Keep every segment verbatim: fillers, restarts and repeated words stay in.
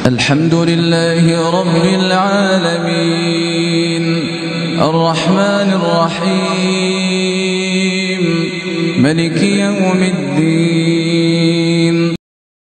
Alhamdulillahi Rabbil Alamin Ar-Rahmanir Rahim Maliki Yawmiddin.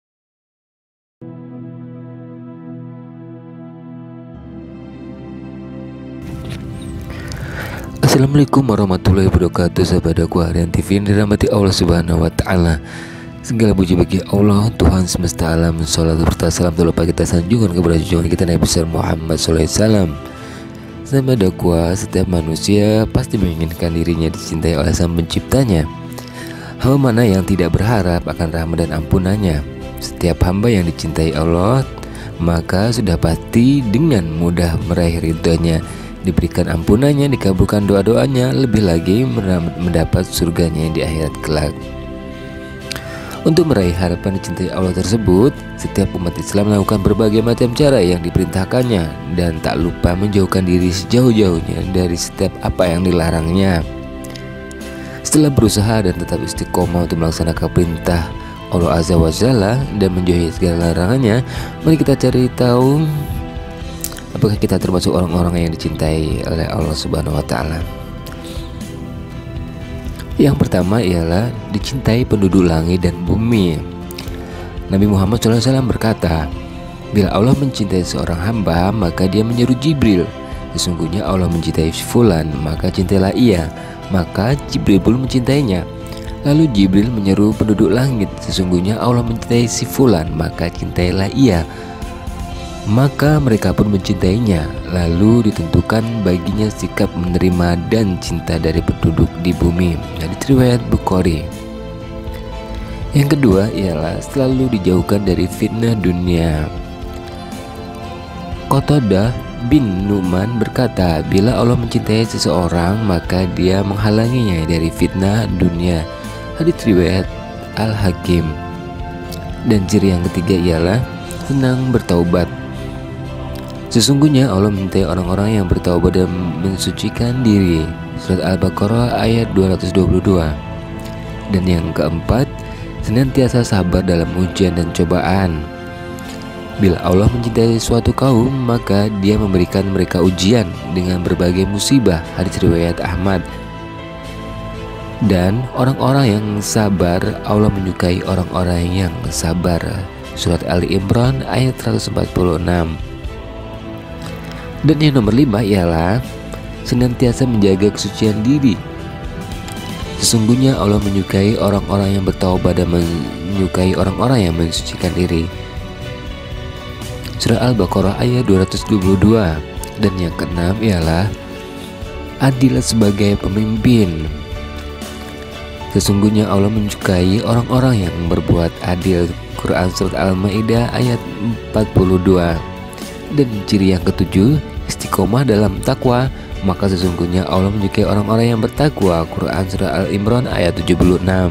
Assalamualaikum warahmatullahi wabarakatuh. Sahabatku harian T V yang dirahmati Allah Subhanahu wa taala. Segala puji bagi Allah, Tuhan semesta alam. Salat serta salam tak lupa kita sanjungkan kepada junjungan kita Nabi besar Muhammad shallallahu alaihi wasallam. Sahabatku, setiap manusia pasti menginginkan dirinya dicintai oleh Sang Penciptanya. Hamba mana yang tidak berharap akan rahmat dan ampunannya? Setiap hamba yang dicintai Allah, maka sudah pasti dengan mudah meraih ridhonya, diberikan ampunannya, dikabulkan doa-doanya, lebih lagi mendapat surganya di akhirat kelak. Untuk meraih harapan dicintai Allah tersebut, setiap umat Islam melakukan berbagai macam cara yang diperintahkannya dan tak lupa menjauhkan diri sejauh-jauhnya dari setiap apa yang dilarangnya. Setelah berusaha dan tetap istiqomah untuk melaksanakan perintah Allah Azza wa Jalla dan menjauhi segala larangannya, mari kita cari tahu apakah kita termasuk orang-orang yang dicintai oleh Allah Subhanahu wa taala. Yang pertama ialah dicintai penduduk langit dan bumi. Nabi Muhammad shallallahu alaihi wasallam berkata, bila Allah mencintai seorang hamba, maka dia menyeru Jibril, sesungguhnya Allah mencintai fulan, maka cintailah ia. Maka Jibril pun mencintainya. Lalu Jibril menyeru penduduk langit, sesungguhnya Allah mencintai si fulan, maka cintailah ia. Maka mereka pun mencintainya. Lalu ditentukan baginya sikap menerima dan cinta dari penduduk di bumi. Dari riwayat Bukhari. Yang kedua ialah selalu dijauhkan dari fitnah dunia. Qatadah bin Nu'man berkata, bila Allah mencintai seseorang, maka dia menghalanginya dari fitnah dunia. Hadits riwayat Al-Hakim. Dan ciri yang ketiga ialah senang bertaubat. Sesungguhnya Allah mencintai orang-orang yang bertaubat dan mensucikan diri. Surat Al-Baqarah ayat dua ratus dua puluh dua. Dan yang keempat, senantiasa sabar dalam ujian dan cobaan. Bila Allah mencintai suatu kaum, maka Dia memberikan mereka ujian dengan berbagai musibah. Hadits riwayat Ahmad. Dan orang-orang yang sabar, Allah menyukai orang-orang yang sabar. Surat Ali Imran ayat seratus empat puluh enam. Dan yang nomor lima ialah senantiasa menjaga kesucian diri. Sesungguhnya Allah menyukai orang-orang yang bertaubat dan menyukai orang-orang yang mensucikan diri. Surah Al-Baqarah ayat dua ratus dua puluh dua. Dan yang keenam ialah adil sebagai pemimpin. Sesungguhnya Allah menyukai orang-orang yang berbuat adil. Quran Surat Al-Ma'idah ayat empat puluh dua. Dan ciri yang ketujuh, istiqomah dalam takwa. Maka sesungguhnya Allah menyukai orang-orang yang bertakwa. Quran Surah Al-Imran ayat tujuh puluh enam.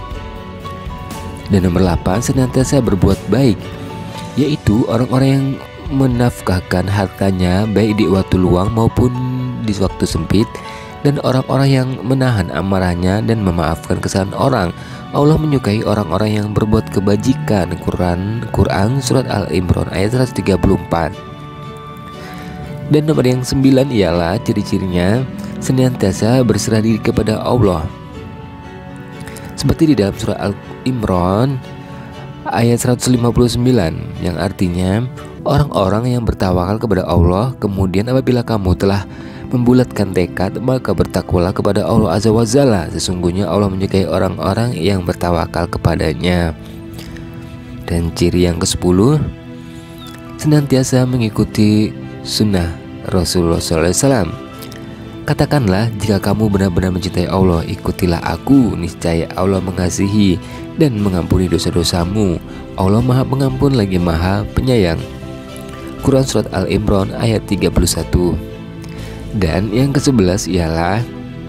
Dan nomor delapan, senantiasa berbuat baik, yaitu orang-orang yang menafkahkan hartanya baik di waktu luang maupun di waktu sempit, dan orang-orang yang menahan amarahnya dan memaafkan kesalahan orang. Allah menyukai orang-orang yang berbuat kebajikan. Quran Quran Surat Al-Imran ayat seratus tiga puluh empat. Dan nomor yang sembilan ialah ciri-cirinya senantiasa berserah diri kepada Allah. Seperti di dalam surah Al-Imran ayat seratus lima puluh sembilan, yang artinya orang-orang yang bertawakal kepada Allah, kemudian apabila kamu telah membulatkan tekad, maka bertakwalah kepada Allah Azza wa Jalla. Sesungguhnya Allah menyukai orang-orang yang bertawakal kepadanya. Dan ciri yang kesepuluh, senantiasa mengikuti sunnah Rasulullah shallallahu alaihi wasallam. Katakanlah, jika kamu benar-benar mencintai Allah, ikutilah aku, niscaya Allah mengasihi dan mengampuni dosa-dosamu. Allah Maha Pengampun lagi Maha Penyayang. Quran Surat Al-Imran ayat tiga puluh satu. Dan yang kesebelas ialah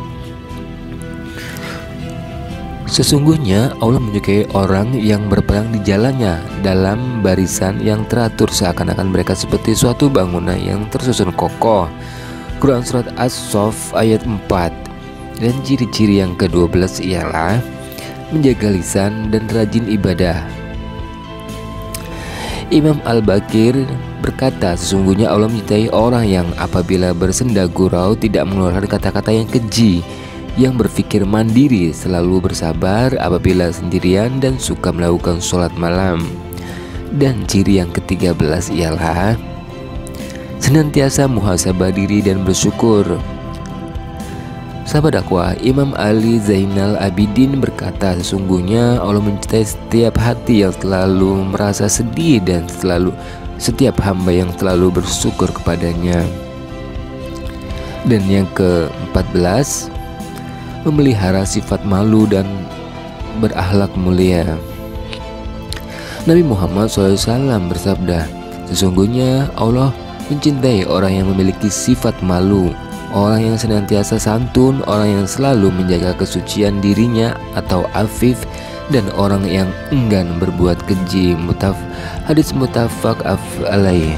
sesungguhnya Allah menyukai orang yang berperang di jalannya dalam barisan yang teratur, seakan-akan mereka seperti suatu bangunan yang tersusun kokoh. Quran Surat As-Saff ayat empat. Dan ciri-ciri yang kedua belas ialah menjaga lisan dan rajin ibadah. Imam Al-Baqir berkata, sesungguhnya Allah mencintai orang yang apabila bersenda gurau tidak mengeluarkan kata-kata yang keji, yang berpikir mandiri, selalu bersabar apabila sendirian, dan suka melakukan sholat malam. Dan ciri yang ketiga belas ialah senantiasa muhasabah diri dan bersyukur. Sahabat dakwah, Imam Ali Zainal Abidin berkata, sesungguhnya Allah mencintai setiap hati yang selalu merasa sedih dan selalu setiap hamba yang selalu bersyukur kepadanya. Dan yang ke-empat belas, memelihara sifat malu dan berakhlak mulia. Nabi Muhammad shallallahu alaihi wasallam bersabda, sesungguhnya Allah mencintai orang yang memiliki sifat malu, orang yang senantiasa santun, orang yang selalu menjaga kesucian dirinya atau afif, dan orang yang enggan berbuat keji. Mutaf, hadis muttafaq alaih.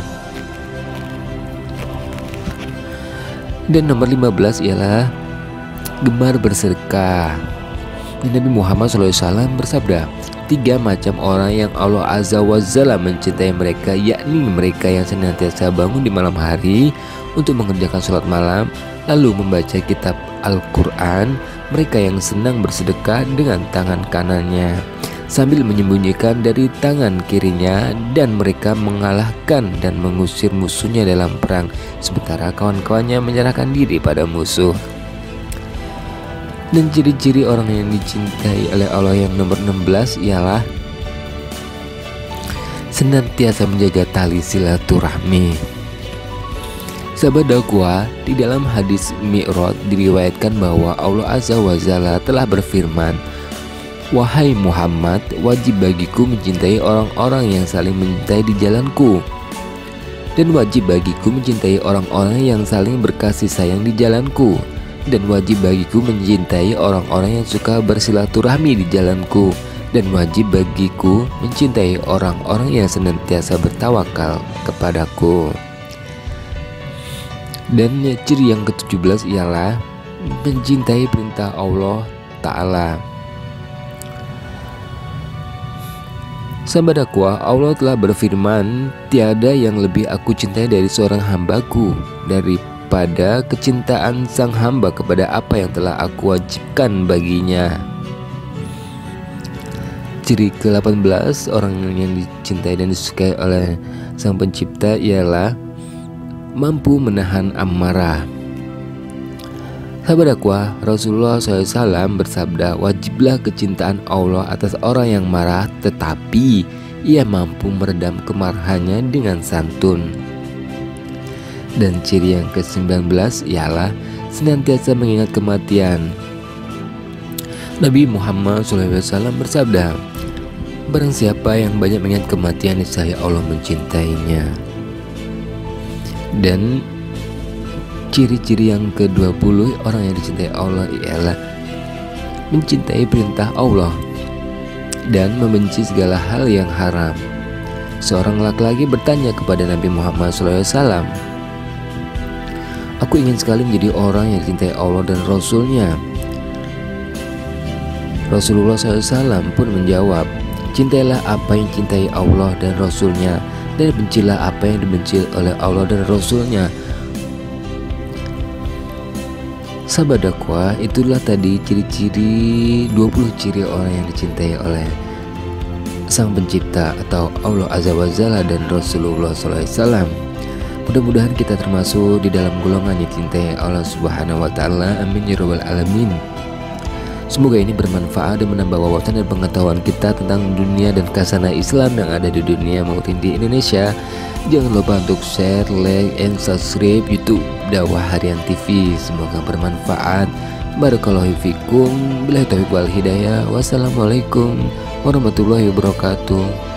Dan nomor lima belas ialah gemar bersedekah. Nabi Muhammad shallallahu alaihi wasallam bersabda, tiga macam orang yang Allah Azza wa Jalla mencintai mereka, yakni mereka yang senantiasa bangun di malam hari untuk mengerjakan sholat malam, lalu membaca kitab Al-Quran, mereka yang senang bersedekah dengan tangan kanannya sambil menyembunyikan dari tangan kirinya, dan mereka mengalahkan dan mengusir musuhnya dalam perang, sementara kawan-kawannya menyerahkan diri pada musuh. Dan ciri-ciri orang yang dicintai oleh Allah yang nomor enam belas ialah senantiasa menjaga tali silaturahmi. Sahabat dakwah, di dalam hadis Mi'raj diriwayatkan bahwa Allah Azza wa Jalla telah berfirman, wahai Muhammad, wajib bagiku mencintai orang-orang yang saling mencintai di jalanku, dan wajib bagiku mencintai orang-orang yang saling berkasih sayang di jalanku, dan wajib bagiku mencintai orang-orang yang suka bersilaturahmi di jalanku, dan wajib bagiku mencintai orang-orang yang senantiasa bertawakal kepadaku. Dan ciri yang ketujuh belas ialah mencintai perintah Allah Ta'ala. Sahabat dakwah, Allah telah berfirman, tiada yang lebih aku cintai dari seorang hambaku daripada kecintaan sang hamba kepada apa yang telah aku wajibkan baginya. Ciri ke delapan belas orang yang dicintai dan disukai oleh sang pencipta ialah mampu menahan amarah. Sahabat dakwah, Rasulullah shallallahu alaihi wasallam bersabda, wajiblah kecintaan Allah atas orang yang marah, tetapi ia mampu meredam kemarahannya dengan santun. Dan ciri yang ke sembilan belas ialah senantiasa mengingat kematian. Nabi Muhammad shallallahu alaihi wasallam bersabda, barang siapa yang banyak mengingat kematian, niscaya Allah mencintainya. Dan ciri-ciri yang ke dua puluh orang yang dicintai Allah ialah mencintai perintah Allah dan membenci segala hal yang haram. Seorang laki-laki bertanya kepada Nabi Muhammad shallallahu alaihi wasallam, aku ingin sekali menjadi orang yang dicintai Allah dan Rasulnya. Rasulullah shallallahu alaihi wasallam pun menjawab, cintailah apa yang cintai Allah dan Rasulnya, dan bencilah apa yang dibenci oleh Allah dan Rasulnya. Sahabat dakwah, itulah tadi ciri-ciri dua puluh ciri orang yang dicintai oleh sang pencipta atau Allah Azza wa Jalla dan Rasulullah shallallahu alaihi wasallam. Mudah-mudahan kita termasuk di dalam golongan yang dicintai Allah Subhanahu wa Ta'ala. Amin ya rabbal alamin. Semoga ini bermanfaat dan menambah wawasan dan pengetahuan kita tentang dunia dan khazanah Islam yang ada di dunia maupun di Indonesia. Jangan lupa untuk share, like, and subscribe YouTube Dakwah Harian T V. Semoga bermanfaat. Barakallahu fikum. Billahi taufiq wal hidayah. Wassalamualaikum warahmatullahi wabarakatuh.